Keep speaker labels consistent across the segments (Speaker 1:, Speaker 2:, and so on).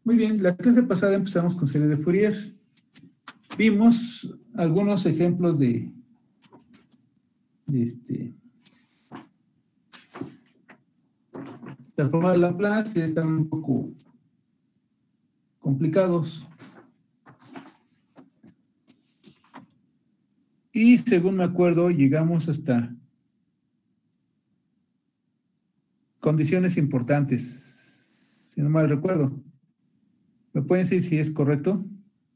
Speaker 1: Muy bien, la clase pasada empezamos con serie de Fourier. Vimos algunos ejemplos de transformar de Laplace, que están un poco complicados. Y según me acuerdo, llegamos hasta condiciones importantes, si no mal recuerdo. ¿Me pueden decir si es correcto?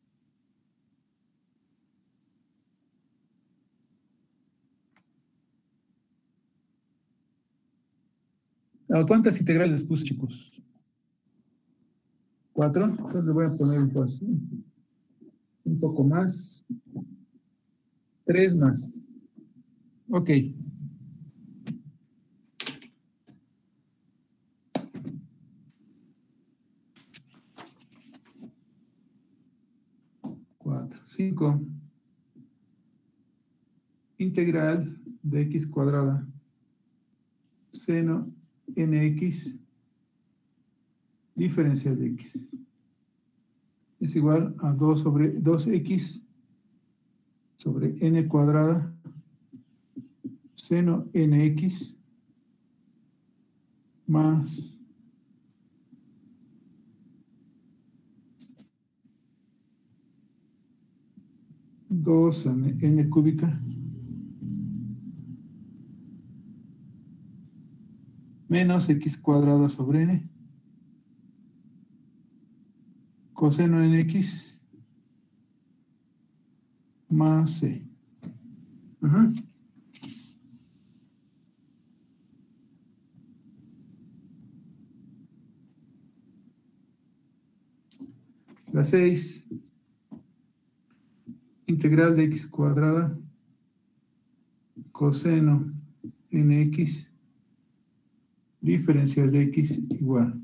Speaker 1: ¿Cuántas integrales puse, chicos? 4. Entonces le voy a poner un poco más. 3 más. Ok. Cuatro, 5. Integral de x cuadrada seno nx diferencial de x es igual a 2 sobre 2x sobre n cuadrada seno nx más dos n cúbica menos x cuadrada sobre n coseno nx más c. Ajá. La 6, integral de x cuadrada coseno nx diferencial de x igual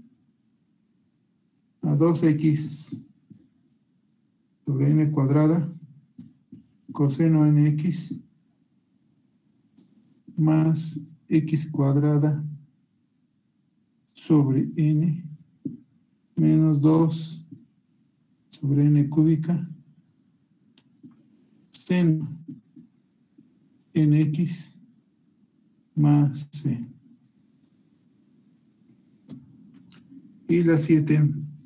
Speaker 1: a 2x sobre n cuadrada coseno nx más x cuadrada sobre n menos 2 sobre n cúbica seno nx más c. Y la 7,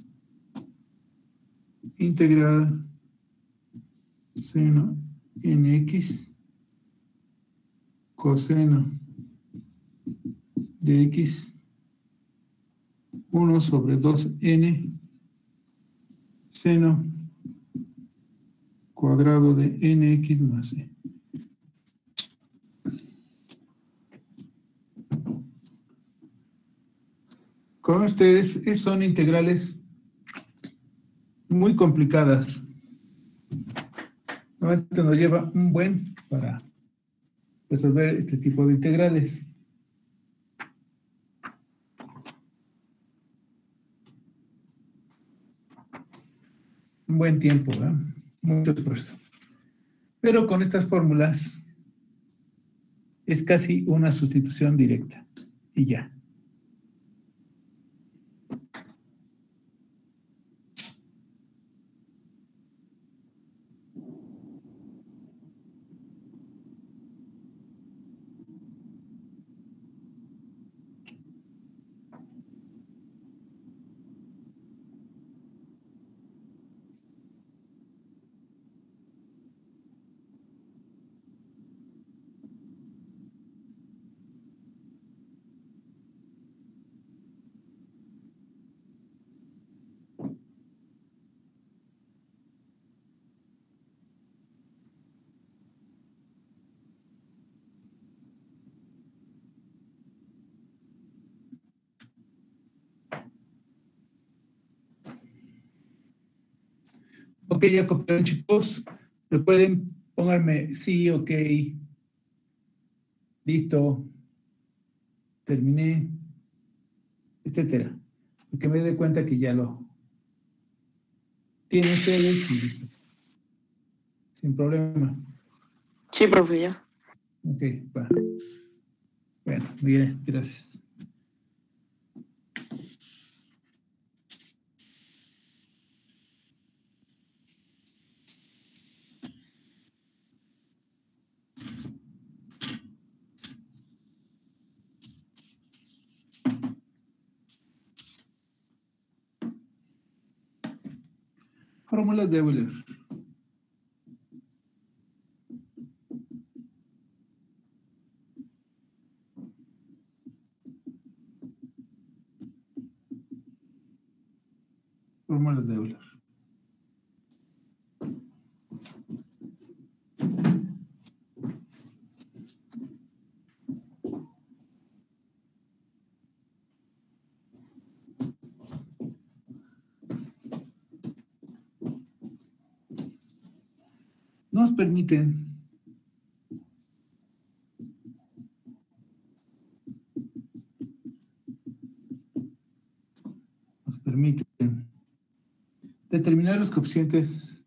Speaker 1: integral seno nx coseno de x 1 sobre 2n seno cuadrado de nx más c. Con ustedes son integrales muy complicadas. Normalmente nos lleva un buen para resolver este tipo de integrales. Un buen tiempo, ¿verdad? Mucho esfuerzo. Pero con estas fórmulas es casi una sustitución directa. Y ya. Ok, ya copiaron, chicos. Recuerden, pónganme sí, ok. Listo. Terminé. Etcétera. Que me dé cuenta que ya lo tienen ustedes y listo. Sin problema.
Speaker 2: Sí, profe, ya.
Speaker 1: Ok, va. Bueno, muy bien, gracias. Fórmulas de Euler. Fórmulas de Euler. Nos permiten determinar los coeficientes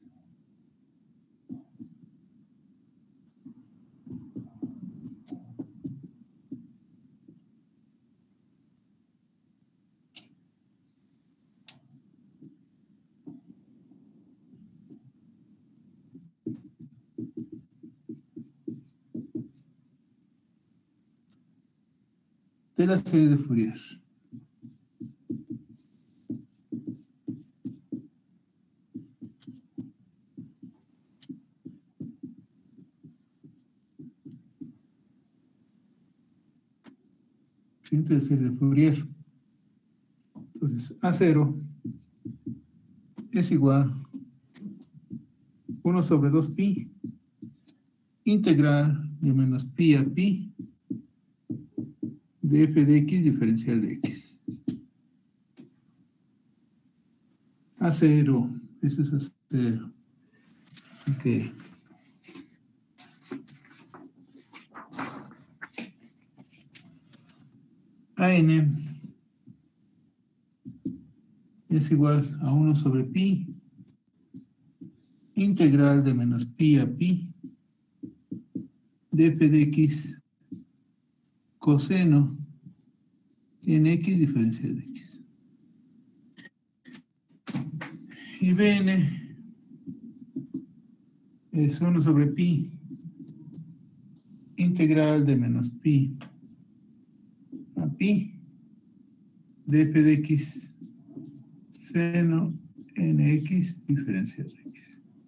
Speaker 1: de la serie de Fourier. De serie de Fourier. Entonces, A0 es igual a 1 sobre 2pi integral de menos pi a pi de f de x diferencial de x. A0, eso es A0. Ok. AN es igual a 1 sobre pi integral de menos pi a pi de f de x coseno en x diferencial de x. Y Bn es 1 sobre pi integral de menos pi a pi de f de x seno nx diferencial de x.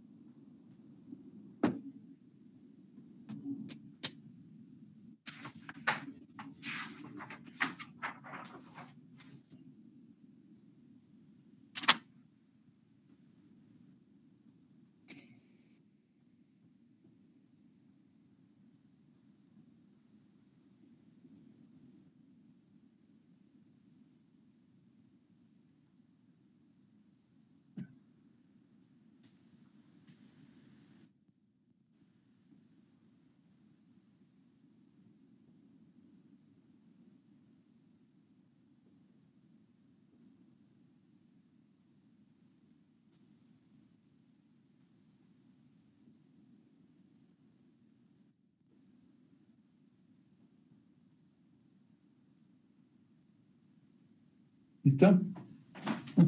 Speaker 1: ¿Listo? Ok.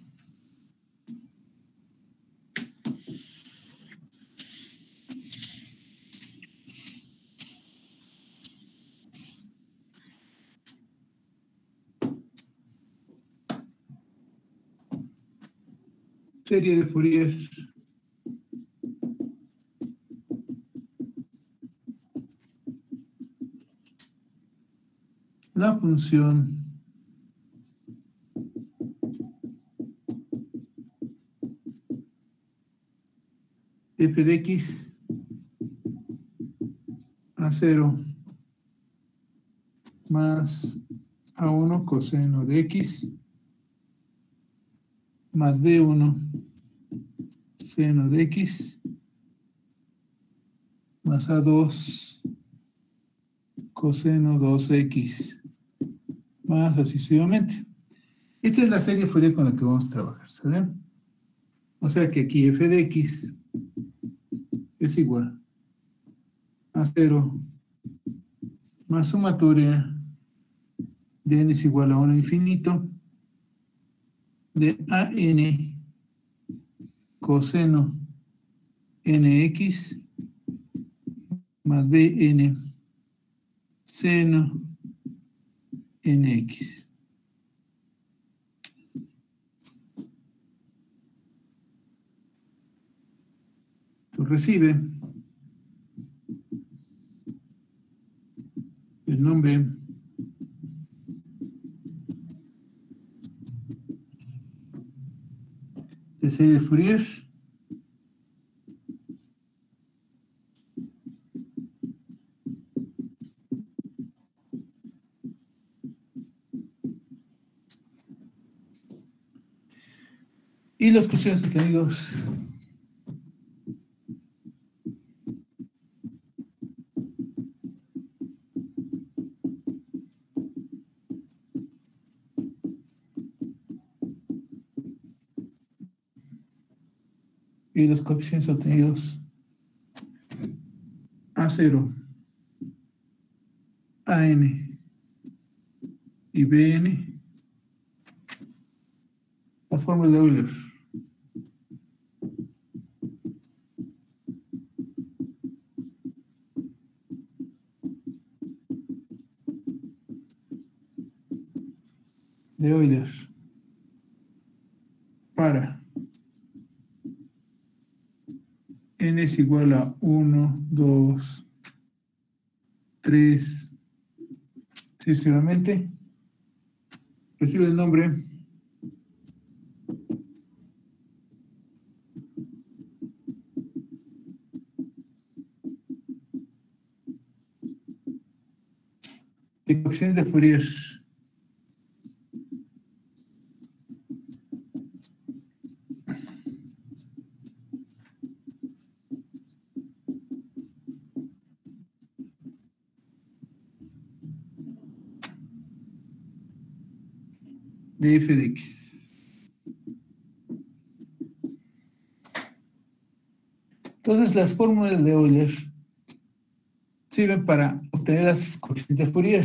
Speaker 1: Serie de Fourier. La función f de x a 0 más a1 coseno de x más b1 seno de x más a2 coseno 2x más así sucesivamente. Esta es la serie Fourier con la que vamos a trabajar, ¿saben? O sea que aquí f de x es igual a 0 más sumatoria de n es igual a 1 infinito de an coseno nx más bn seno nx. Esto recibe el nombre de serie de Fourier y los coeficientes obtenidos A0, AN y BN, las fórmulas de Euler. De Euler para n es igual a 1, 2, 3, sucesivamente, recibe el nombre de coeficientes de Fourier. De f de x. Entonces, las fórmulas de Euler sirven para obtener las coeficientes de Fourier.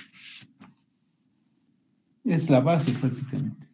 Speaker 1: Es la base prácticamente.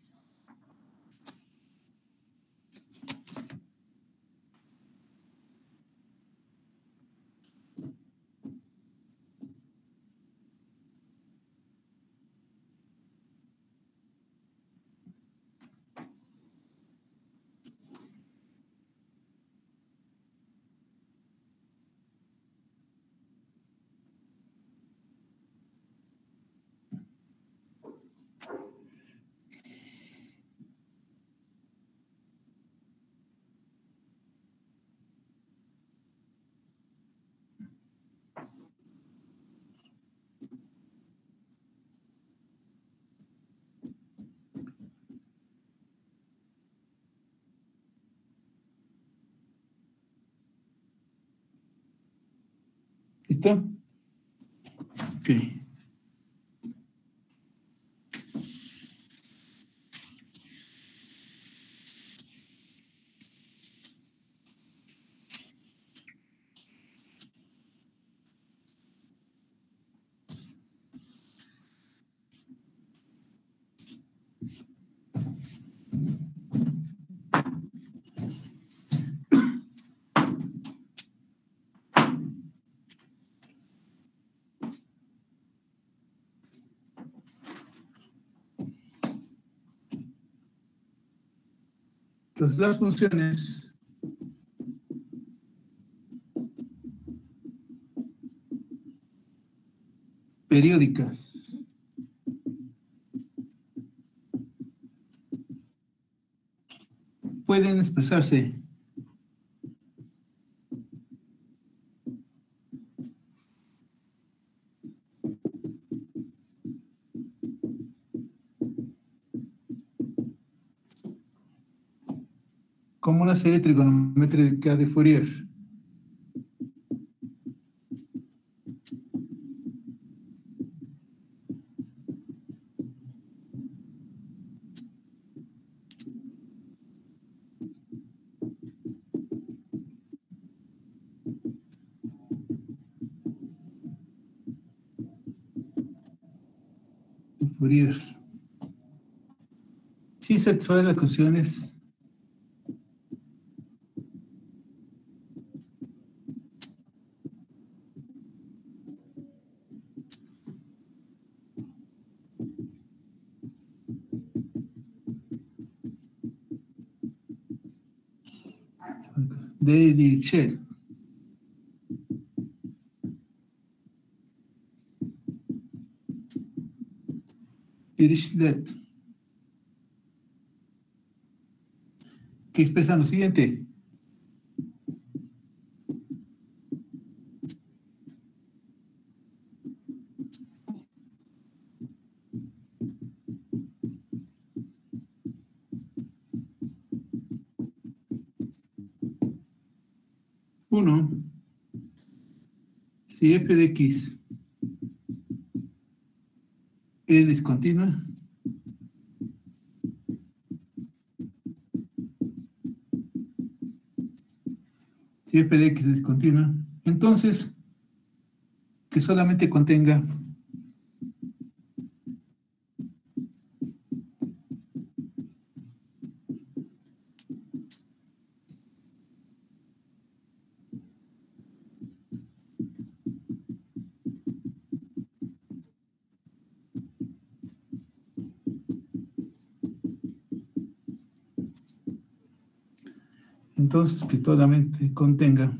Speaker 1: ¿Listo? Ok. Entonces, las funciones periódicas pueden expresarse como una serie trigonométrica de Fourier. Fourier. Sí satisface las ecuaciones de Dirichlet. Dirichlet, que expresan lo siguiente. Uno, si f de x es discontinua, si f de x es discontinua, entonces que solamente contenga entonces que solamente contenga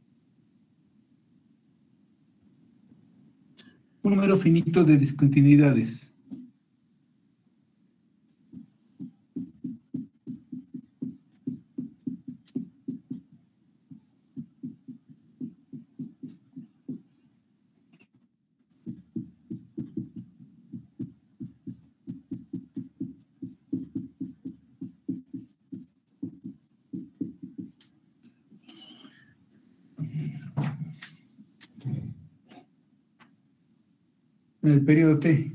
Speaker 1: un número finito de discontinuidades. En el periodo T.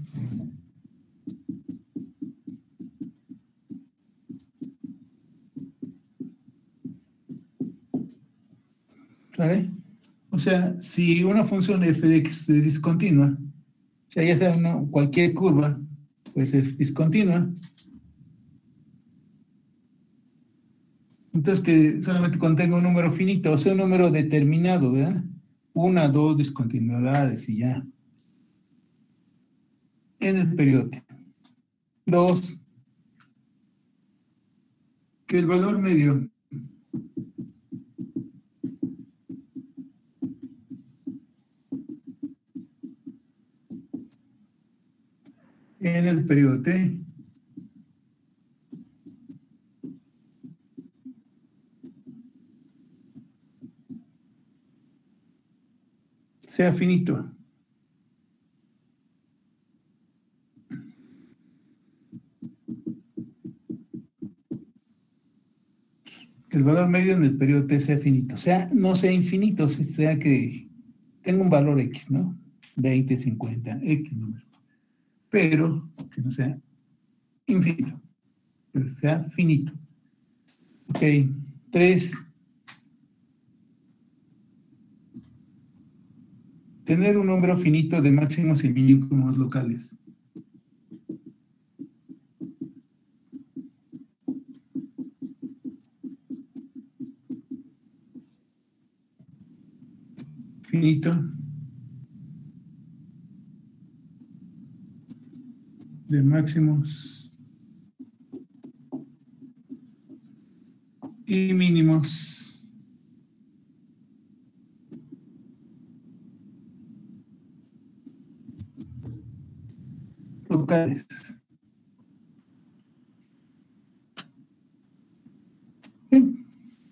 Speaker 1: ¿Vale? O sea, si una función f de x es discontinua, o sea, ya sea cualquier curva puede ser discontinua, entonces que solamente contenga un número finito, o sea, un número determinado, ¿verdad? Una, dos discontinuidades y ya. En el periodo T. Dos, que el valor medio en el periodo T sea finito. Que el valor medio en el periodo T sea finito. O sea, no sea infinito, sea que tenga un valor X, ¿no? 20, 50, X número. Pero que no sea infinito, pero sea finito. Ok, 3. Tener un número finito de máximos y mínimos locales. Finito de máximos y mínimos locales. Bien.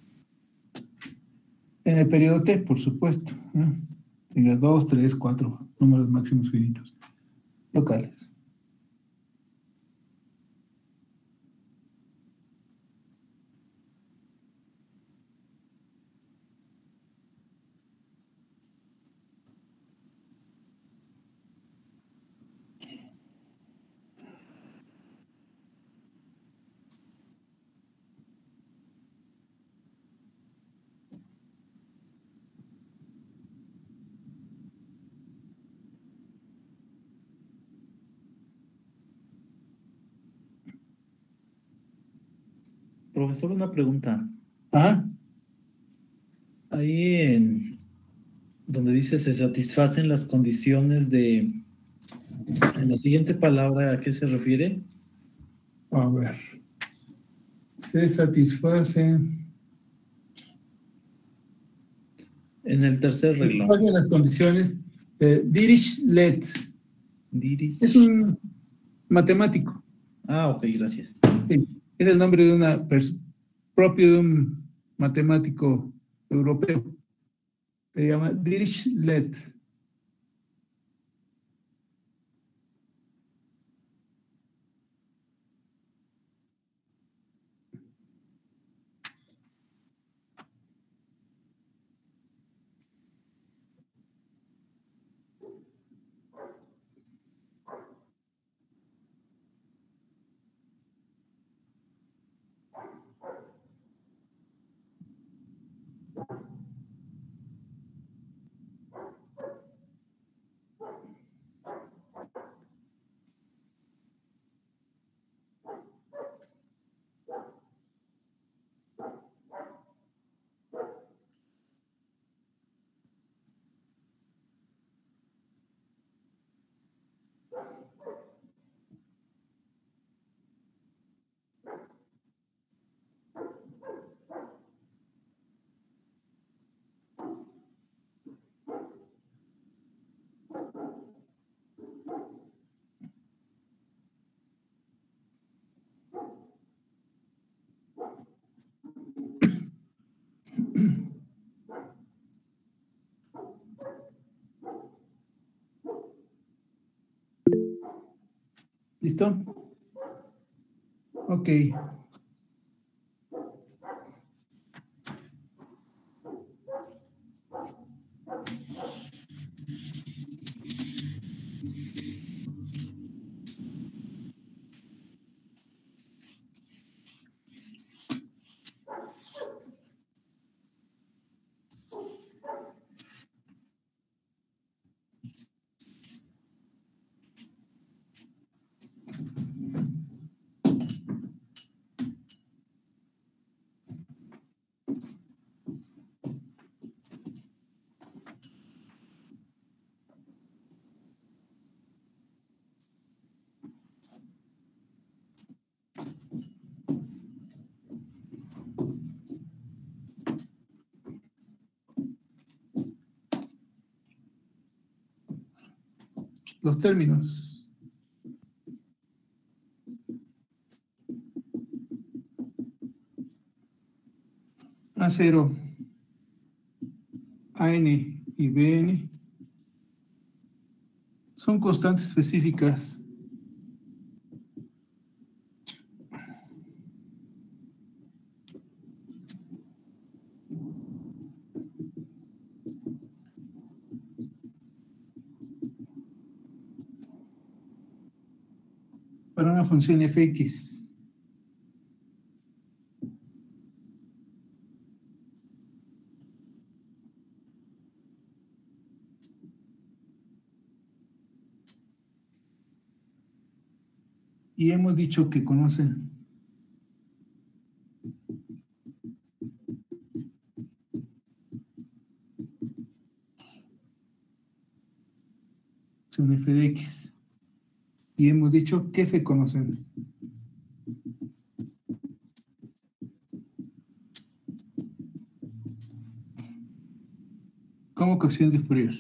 Speaker 1: En el periodo T, por supuesto, ¿no? Tenga 2, 3, 4 números máximos finitos locales.
Speaker 3: Profesor, una pregunta.
Speaker 1: Ajá.
Speaker 3: Ahí en donde dice se satisfacen las condiciones de... En la siguiente palabra, ¿a qué se refiere?
Speaker 1: A ver. Se satisfacen
Speaker 3: En el tercer renglón.
Speaker 1: ¿Cuáles son las condiciones? Dirichlet es un matemático.
Speaker 3: Ah, ok, gracias.
Speaker 1: Sí, es el nombre de propio de un matemático europeo. Se llama Dirichlet. ¿Listo? Ok. Los términos. A0, AN y BN son constantes específicas. Para una función fx. Y hemos dicho que conocen un f de x. Y hemos dicho que se conocen. Como coeficiente Fourier.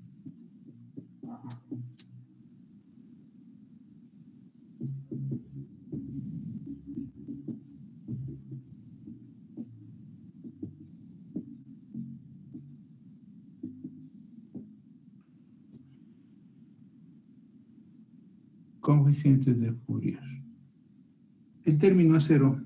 Speaker 1: Coeficientes de Fourier. El término A0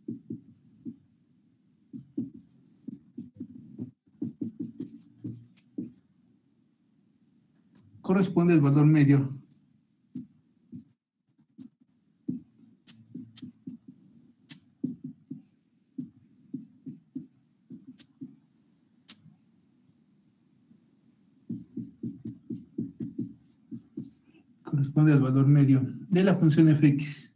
Speaker 1: corresponde al valor medio de la función fx.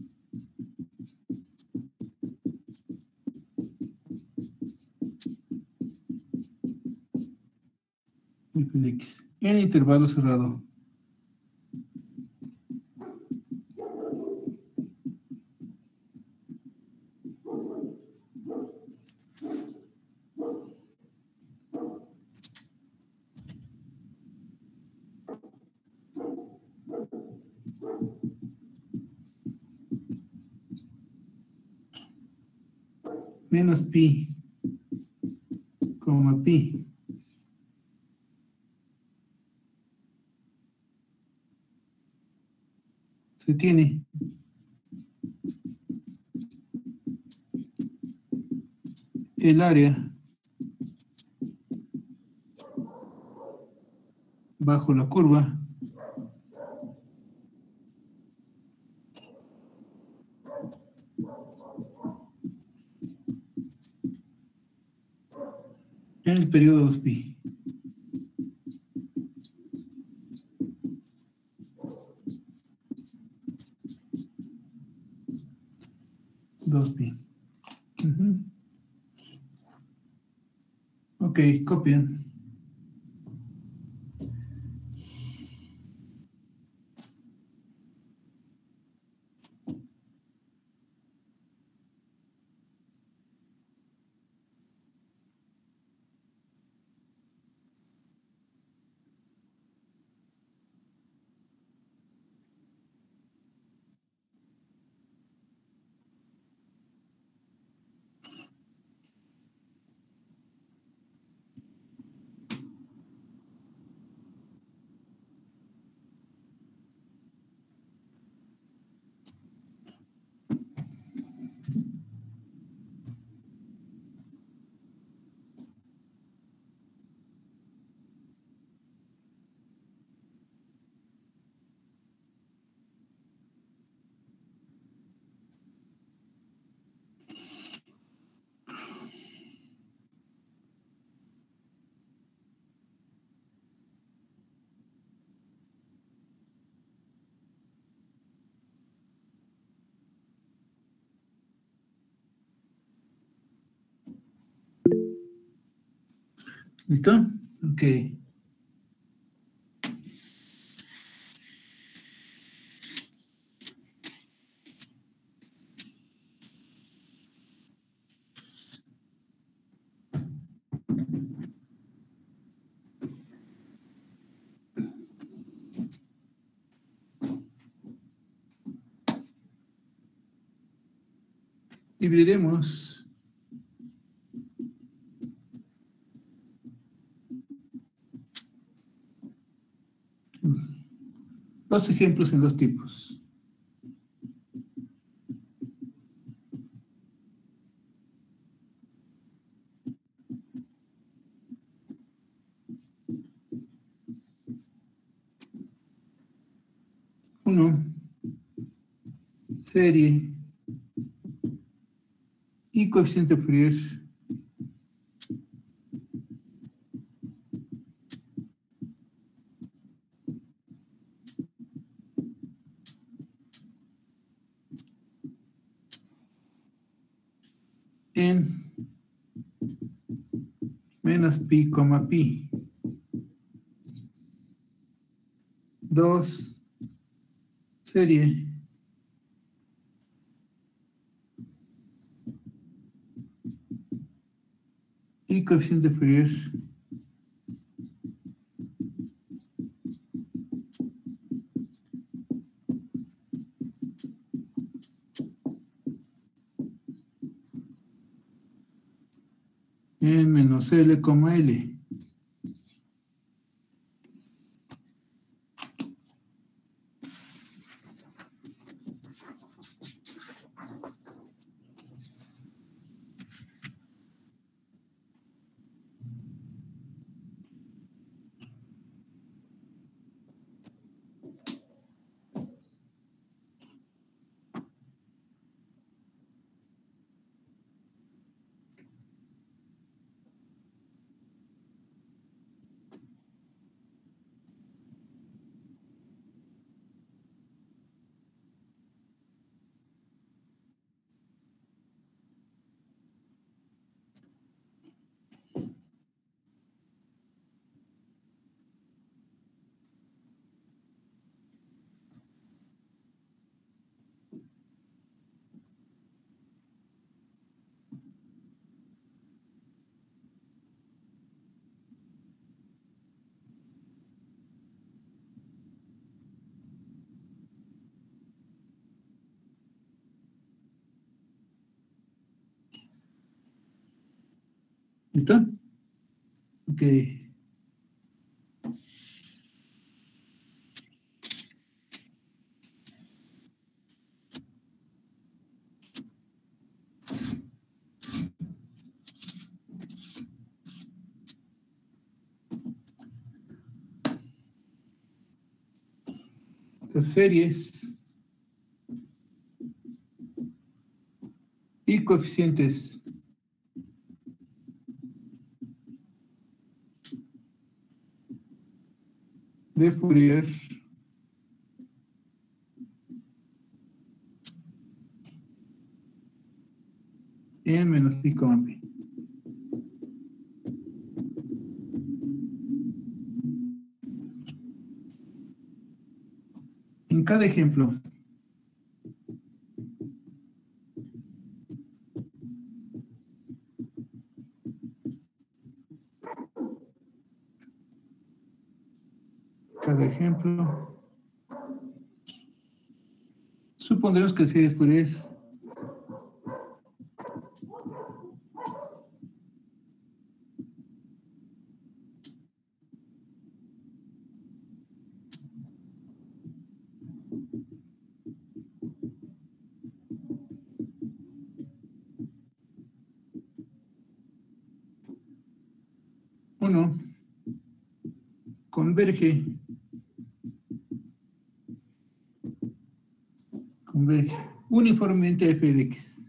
Speaker 1: F de x en intervalo cerrado. menos pi, coma pi. Se tiene el área bajo la curva en el periodo 2pi. Ok, copian. ¿Listo? Ok. Dividiremos dos ejemplos en dos tipos. Uno, serie y coeficiente Fourier en menos pi, coma pi. 2, serie y coeficiente Fourier en menos L, coma L. ¿Listo? Ok. Estas series y coeficientes de Fourier en menos pi, pi. En cada ejemplo, supondremos que la serie de Fourier uno converge uniformemente a f de x.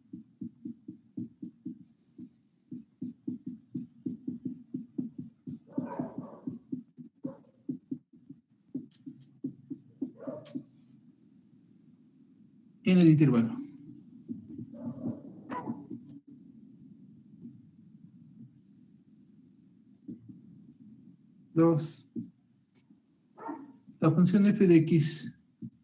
Speaker 1: En el intervalo. Dos. La función f de x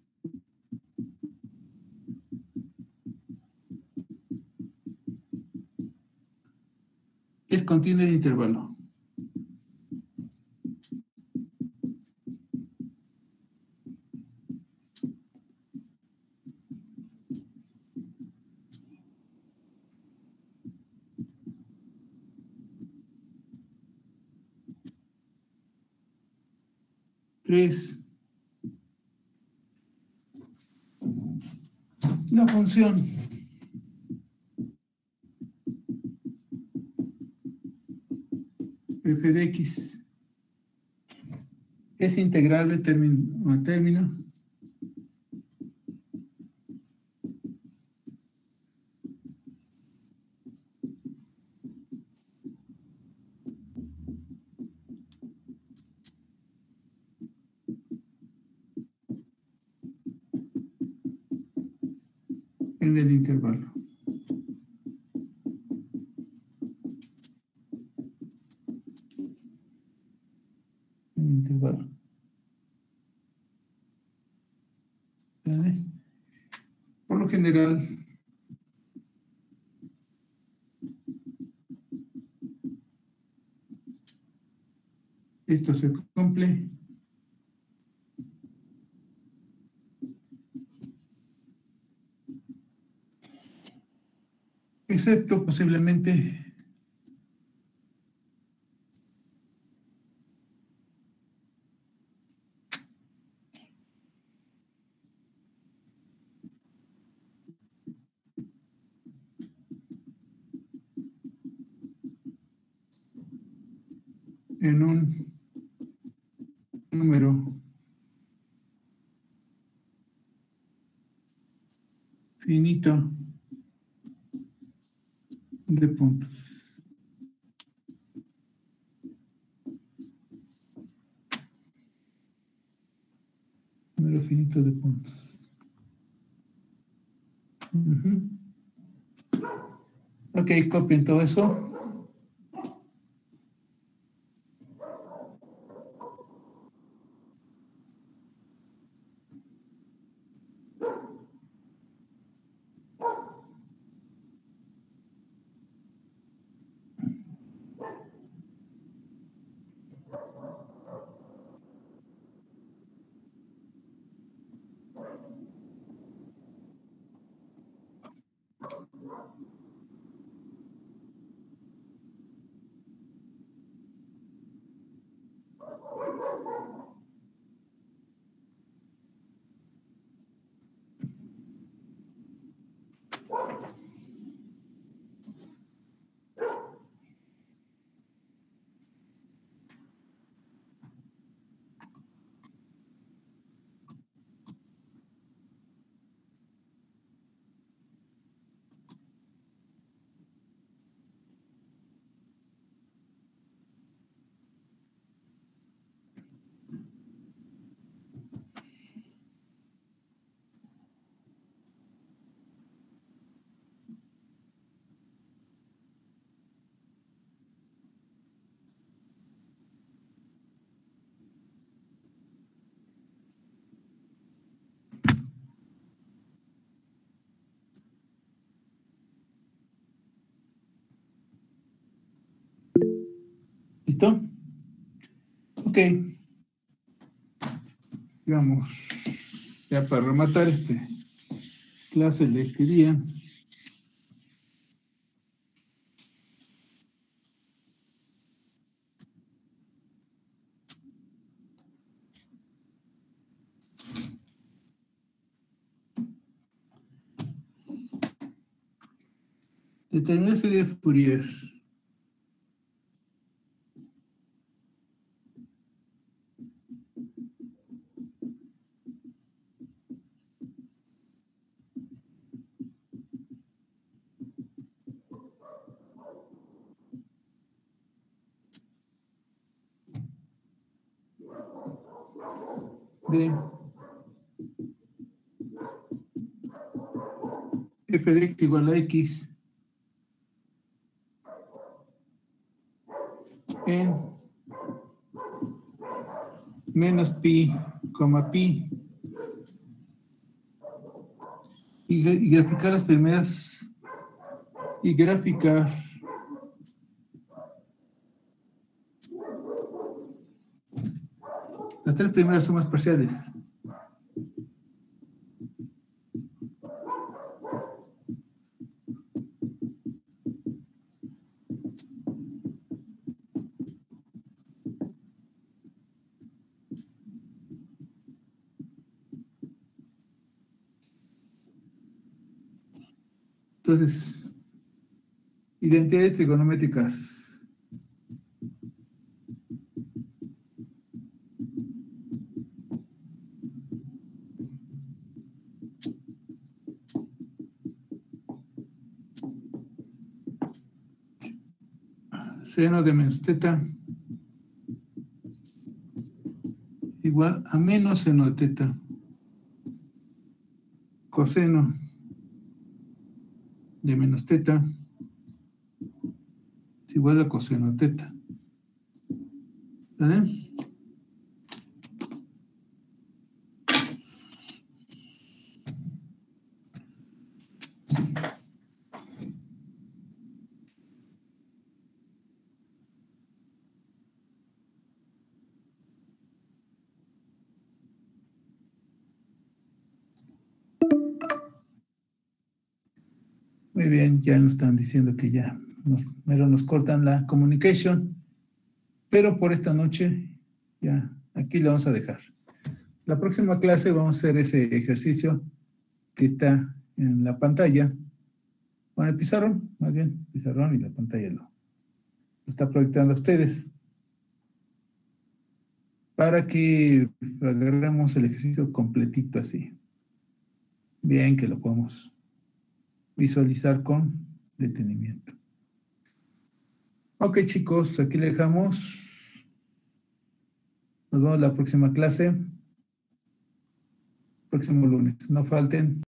Speaker 1: es continua en el intervalo. Tres. La función f de x es integrable término a término en el intervalo. En el intervalo. ¿Vale? Por lo general, esto se cumple excepto posiblemente en un número finito de puntos. Número finito de puntos. Ok, copien todo eso. ¿Listo? Ok. Vamos. Ya para rematar clase de este día. Determinar serie de Fourier. De f de x igual a x en menos pi, pi, y graficar las primeras, y graficar las tres primeras sumas parciales. Entonces, identidades trigonométricas. Seno de menos teta igual a menos seno de teta. Coseno de menos teta es igual a coseno de teta. ¿Vale? Muy bien, ya nos están diciendo que ya nos cortan la communication, pero por esta noche ya aquí lo vamos a dejar. La próxima clase vamos a hacer ese ejercicio que está en la pantalla, bueno, el pizarrón, más bien, pizarrón y la pantalla lo está proyectando a ustedes, para que agarremos el ejercicio completito así. Bien, que lo podemos visualizar con detenimiento. Ok, chicos, aquí le dejamos. Nos vemos la próxima clase. Próximo lunes. No falten.